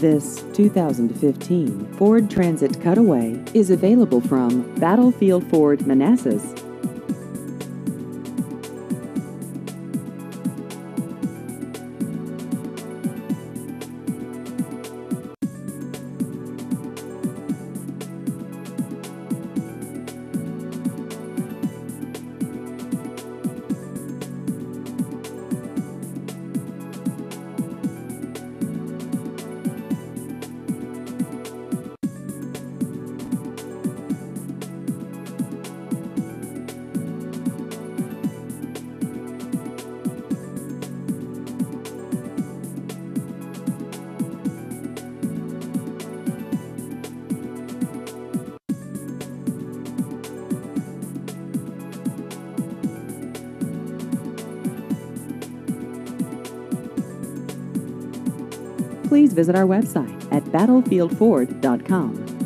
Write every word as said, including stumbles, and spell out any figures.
This two thousand fifteen Ford Transit Cutaway is available from Battlefield Ford Manassas. Please visit our website at battlefield ford dot com.